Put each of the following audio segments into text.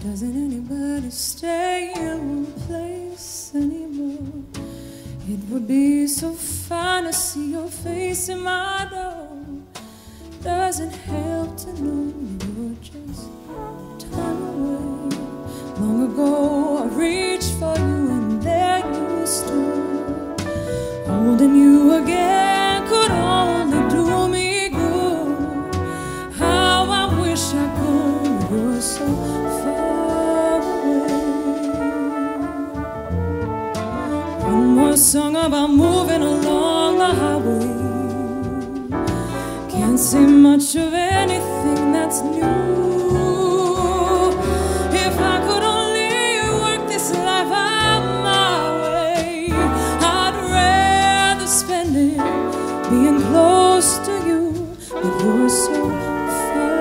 Doesn't anybody stay in one place anymore? It would be so fine to see your face in my door. Doesn't help to know you're just time away. Long ago I reached for you and there you stood. Holding you again could only do me good. How I wish I could, you're so far away. One more song about moving along the highway. Can't see much of anything that's new. If I could only work this life out my way, I'd rather spend it being close to you, but you're so far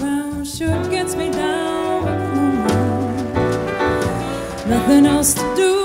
nothing else to do.